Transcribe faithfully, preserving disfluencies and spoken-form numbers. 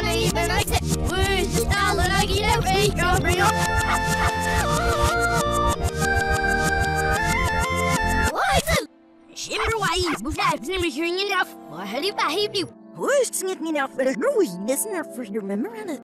Wanna even I said, where's the dollar I get out? Hey, Gabriel. What? Shimmer, why? Besides, never hearing enough. What have you? Who's singing enough for the growing? Isn't that for your memory?